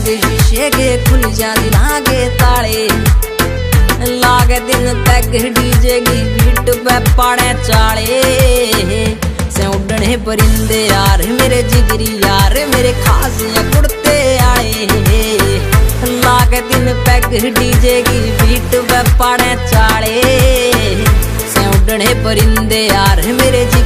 के शीशे के खुल जा दिला के ताले। लागे दिन तक डीजे की बीट पे पाड़े चाले। से उड़ने परिंदे यार मेरे जिगरी यार मेरे खास कुड़ते आए। लागे दिन पैग डीजे की बीट पे पाड़े चाले। से उड़ने परिंदे यार मेरे